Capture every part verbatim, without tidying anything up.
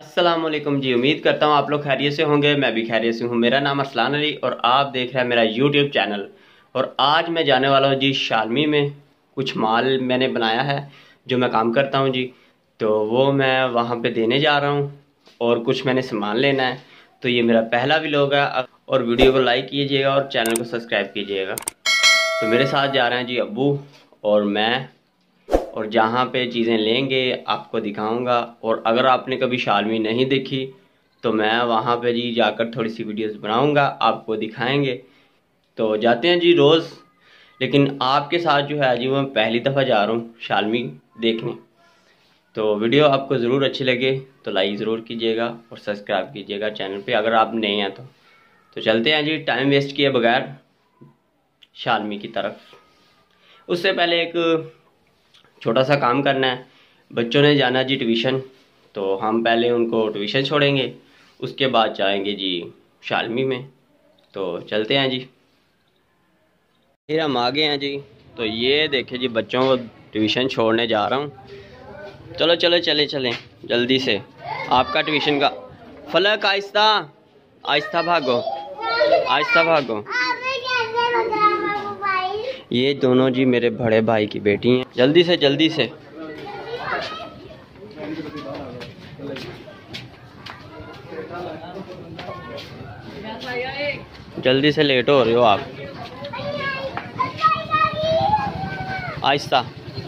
अस्सलाम वालेकुम जी। उम्मीद करता हूँ आप लोग खैरियत से होंगे। मैं भी खैरियत से हूँ। मेरा नाम अरसलान अली और आप देख रहे हैं मेरा यूट्यूब चैनल। और आज मैं जाने वाला हूँ जी शालमी में। कुछ माल मैंने बनाया है जो मैं काम करता हूँ जी, तो वो मैं वहाँ पे देने जा रहा हूँ और कुछ मैंने सामान लेना है। तो ये मेरा पहला व्लॉग है और वीडियो को लाइक कीजिएगा और चैनल को सब्सक्राइब कीजिएगा। तो मेरे साथ जा रहे हैं जी अब्बू और मैं, और जहाँ पे चीज़ें लेंगे आपको दिखाऊंगा। और अगर आपने कभी शालमी नहीं देखी तो मैं वहाँ पे जी जाकर थोड़ी सी वीडियोस बनाऊंगा, आपको दिखाएंगे। तो जाते हैं जी रोज़, लेकिन आपके साथ जो है जी वो मैं पहली दफ़ा जा रहा हूँ शालमी देखने। तो वीडियो आपको ज़रूर अच्छी लगे तो लाइक ज़रूर कीजिएगा और सब्सक्राइब कीजिएगा चैनल पे अगर आप नए हैं तो। तो चलते हैं जी टाइम वेस्ट किए बगैर शालमी की तरफ। उससे पहले एक छोटा सा काम करना है। बच्चों ने जाना जी ट्यूशन, तो हम पहले उनको ट्यूशन छोड़ेंगे, उसके बाद जाएंगे जी शालमी में। तो चलते हैं जी। फिर हम आ गए हैं जी। तो ये देखे जी बच्चों को ट्यूशन छोड़ने जा रहा हूँ। चलो चलो चले चलें जल्दी से। आपका ट्यूशन का फलक आहिस्ता आहिस्ता भागो, आहिस्ता भागो। ये दोनों जी मेरे बड़े भाई की बेटी हैं। जल्दी से जल्दी से। जल्दी से लेट हो रहे हो आप, आहिस्ता।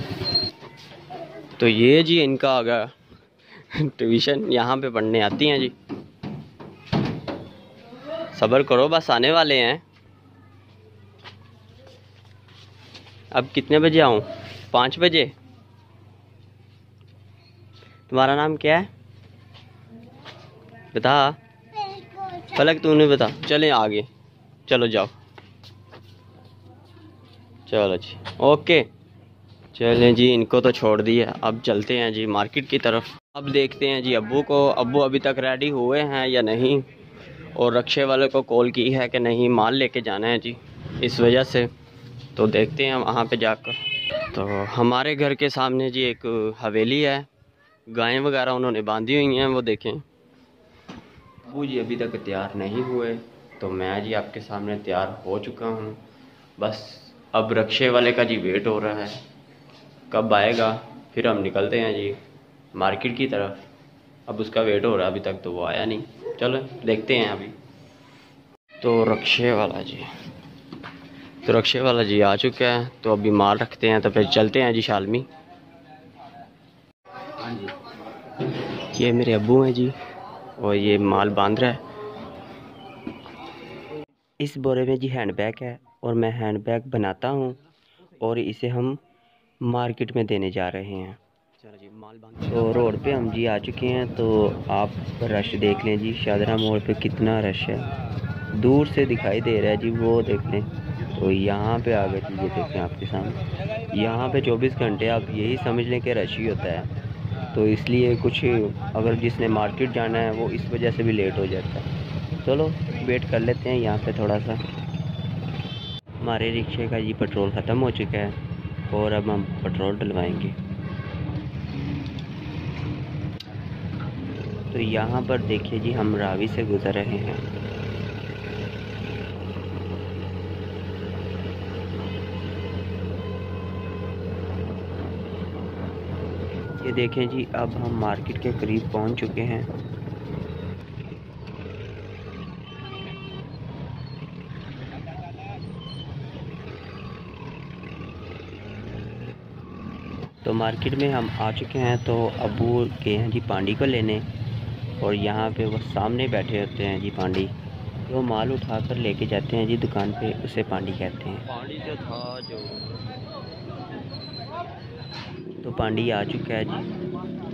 तो ये जी इनका आ गया ट्यूशन, यहाँ पे पढ़ने आती हैं जी। सब्र करो बस आने वाले हैं। अब कितने बजे आऊँ? पाँच बजे। तुम्हारा नाम क्या है बता? फलक तूने बता। चलें आगे, चलो जाओ। चलो जी ओके। चलें जी, इनको तो छोड़ दिया, अब चलते हैं जी मार्केट की तरफ। अब देखते हैं जी अब्बू को, अब्बू अभी तक रेडी हुए हैं या नहीं, और रक्शे वाले को कॉल की है कि नहीं माल लेके जाना है जी, इस वजह से। तो देखते हैं वहाँ पे जाकर। तो हमारे घर के सामने जी एक हवेली है, गायें वगैरह उन्होंने बांधी हुई हैं, वो देखें। अब्बू जी अभी तक तैयार नहीं हुए, तो मैं जी आपके सामने तैयार हो चुका हूँ। बस अब रक्शे वाले का जी वेट हो रहा है, कब आएगा, फिर हम निकलते हैं जी मार्केट की तरफ। अब उसका वेट हो रहा है, अभी तक तो वो आया नहीं। चलो देखते हैं अभी। तो रक्शे वाला जी तो रक्शे वाला जी आ चुका है, तो अभी माल रखते हैं, तो फिर चलते हैं जी शालमी। हाँ जी, ये मेरे अब्बू हैं जी, और ये माल बांध रहा है। इस बोरे में जी हैंडबैग है, और मैं हैंडबैग बनाता हूँ और इसे हम मार्केट में देने जा रहे हैं। तो रोड पे हम जी आ चुके हैं। तो आप रश देख लें जी, शादरा मोड़ पे कितना रश है, दूर से दिखाई दे रहा है जी, वो देख लें। तो यहाँ पे आ गए जी, ये देखें आपके सामने। यहाँ पे चौबीस घंटे आप यही समझ लें कि रश ही होता है। तो इसलिए कुछ अगर जिसने मार्केट जाना है वो इस वजह से भी लेट हो जाता है। चलो वेट कर लेते हैं यहाँ पे थोड़ा सा। हमारे रिक्शे का जी पेट्रोल ख़त्म हो चुका है, और अब हम पेट्रोल डलवाएंगे। तो यहाँ पर देखिए जी, हम रावी से गुज़र रहे हैं। ये देखें जी, अब हम मार्केट के करीब पहुँच चुके हैं। तो मार्केट में हम आ चुके हैं। तो अब्बू गए हैं जी पांडी को लेने, और यहाँ पे वो सामने बैठे होते हैं जी पांडी। वो माल उठा कर लेके जाते हैं जी दुकान पे, उसे पांडी कहते हैं। पांडी जो था जो तो पांडी आ चुका है जी।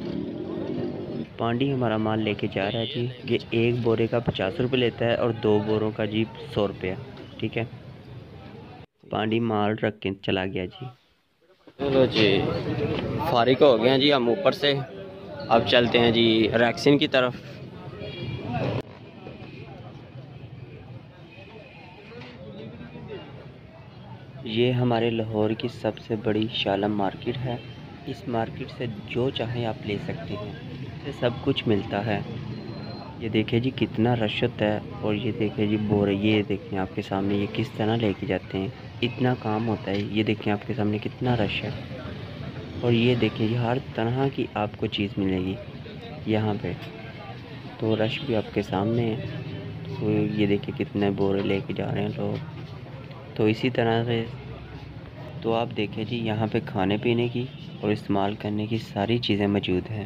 पांडी हमारा माल लेके जा रहा है जी। ये एक बोरे का पचास रुपये लेता है और दो बोरों का जी सौ रुपया, ठीक है। पांडी माल रख के चला गया जी। चलो जी फारिग हो गए हैं जी हम ऊपर से। अब चलते हैं जी रैक्सिन की तरफ। ये हमारे लाहौर की सबसे बड़ी शालम मार्केट है। इस मार्केट से जो चाहें आप ले सकते हैं। से सब कुछ मिलता है। ये देखिए जी कितना रश होता है। और ये देखिए जी बोरे, ये देखें आपके सामने ये किस तरह लेके जाते हैं, इतना काम होता है। ये देखें आपके सामने कितना रश है। और ये देखिए जी हर तरह की आपको चीज़ मिलेगी यहाँ पे। तो रश भी आपके सामने है। तो ये देखिए कितने बोरे लेके जा रहे हैं लोग। तो इसी तरह से तो आप देखिए जी यहाँ पे खाने पीने की और इस्तेमाल करने की सारी चीज़ें मौजूद हैं।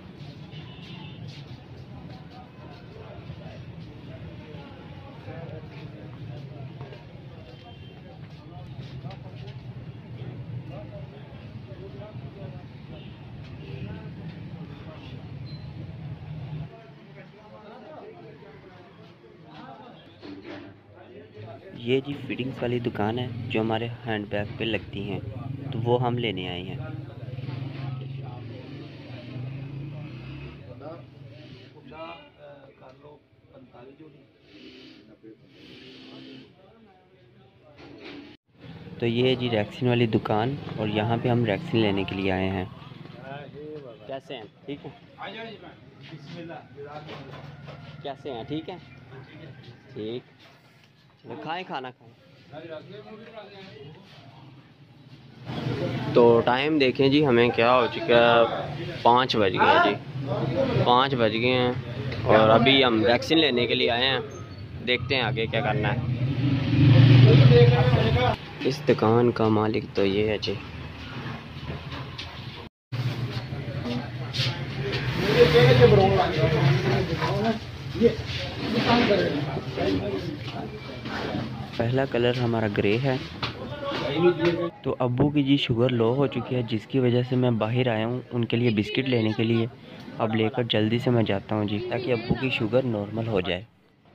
ये जी फिटिंग्स वाली दुकान है जो हमारे हैंड बैग पे लगती हैं, तो वो हम लेने आए हैं। तो ये है जी रैक्सीन वाली दुकान और यहाँ पे हम रैक्सीन लेने के लिए आए हैं। कैसे हैं? ठीक है। कैसे हैं? ठीक है। ठीक, खाएं खाना खाएं। तो टाइम देखें जी, हमें क्या हो चुका है, पाँच बज गए हैं जी, पाँच बज गए हैं और अभी हम वैक्सीन लेने के लिए आए हैं। देखते हैं आगे क्या करना है। इस दुकान का मालिक तो ये है जी। पहला कलर हमारा ग्रे है। तो अब्बू की जी शुगर लो हो चुकी है, जिसकी वजह से मैं बाहर आया हूँ उनके लिए बिस्किट लेने के लिए। अब लेकर जल्दी से मैं जाता हूँ जी, ताकि अब्बू की शुगर नॉर्मल हो जाए।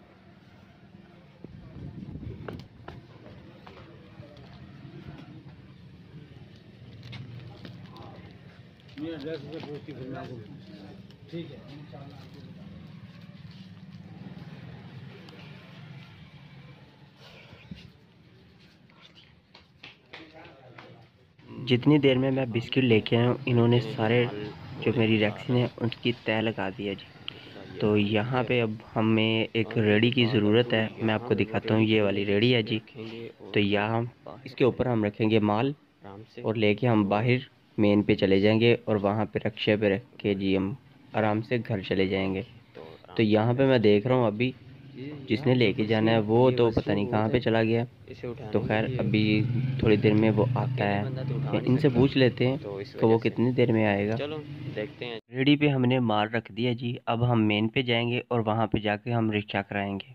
ठीक है। जितनी देर में मैं बिस्किट लेके आया हूँ, इन्होंने सारे जो मेरी रैक्सीन है उनकी तय लगा दी है जी। तो यहाँ पे अब हमें एक रेडी की ज़रूरत है। मैं आपको दिखाता हूँ, ये वाली रेडी है जी। तो यहाँ इसके ऊपर हम रखेंगे माल और लेके हम बाहर मेन पे चले जाएंगे और वहाँ पे रक्शे पे रख के जी हम आराम से घर चले जाएंगे। तो यहाँ पे मैं देख रहा हूँ अभी जिसने लेके जाना है वो तो पता नहीं कहाँ पे चला गया। तो खैर अभी थोड़ी देर में वो आता है, इनसे पूछ लेते हैं कि वो कितनी देर में आएगा। चलो देखते हैं। रेडी पे हमने माल रख दिया जी। अब हम मेन पे जाएंगे और वहाँ पे जाके हम रिक्शा कराएंगे।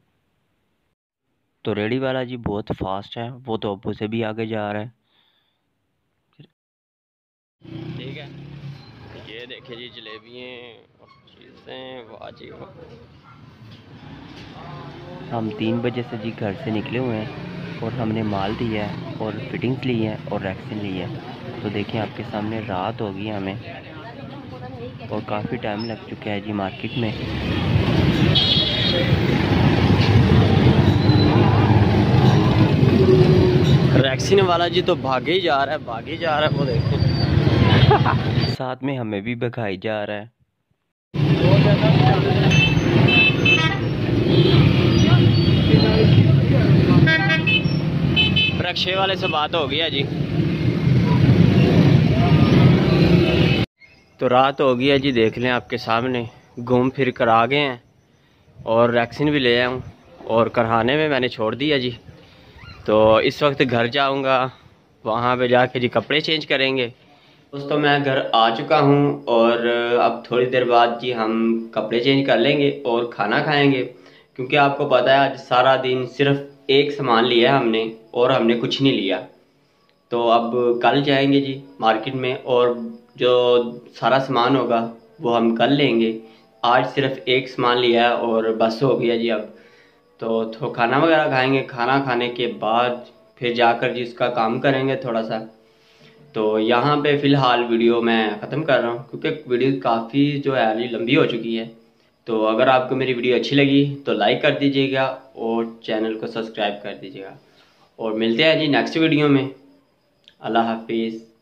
तो रेडी वाला जी बहुत फास्ट है, वो तो अब्बू से भी आगे जा रहा है। ठीक है, ये देखिए जी जलेबियाँ और चीज़ें, वाह जी वाह। हम तीन बजे से जी घर से निकले हुए हैं और हमने माल दिया है और फिटिंग्स ली है और रैक्सीन ली है। तो देखिए आपके सामने रात हो गई हमें और काफ़ी टाइम लग चुका है जी मार्केट में। रैक्सीन वाला जी तो भागे ही जा रहा है, भागे ही जा रहा है, वो देखो साथ में हमें भी भगाई जा रहा है। रक्शे वाले से बात हो गया जी। तो रात हो गई है जी, देख लें आपके सामने, घूम फिर कर आ गए हैं और वैक्सीन भी ले आया हूँ और करहाने में मैंने छोड़ दिया जी। तो इस वक्त घर जाऊँगा, वहाँ पे जाके जी कपड़े चेंज करेंगे। दोस्तों मैं घर आ चुका हूँ और अब थोड़ी देर बाद जी हम कपड़े चेंज कर लेंगे और खाना खाएंगे, क्योंकि आपको पता है आज सारा दिन सिर्फ एक सामान लिया है हमने और हमने कुछ नहीं लिया। तो अब कल जाएंगे जी मार्केट में और जो सारा सामान होगा वो हम कल लेंगे। आज सिर्फ एक सामान लिया है और बस हो गया जी। अब तो, तो खाना वगैरह खाएंगे, खाना खाने के बाद फिर जाकर जी इसका काम करेंगे थोड़ा सा। तो यहाँ पे फ़िलहाल वीडियो मैं ख़त्म कर रहा हूँ, क्योंकि वीडियो काफ़ी जो है अभी लंबी हो चुकी है। तो अगर आपको मेरी वीडियो अच्छी लगी तो लाइक कर दीजिएगा और चैनल को सब्सक्राइब कर दीजिएगा और मिलते हैं जी नेक्स्ट वीडियो में। अल्लाह हाफिज़।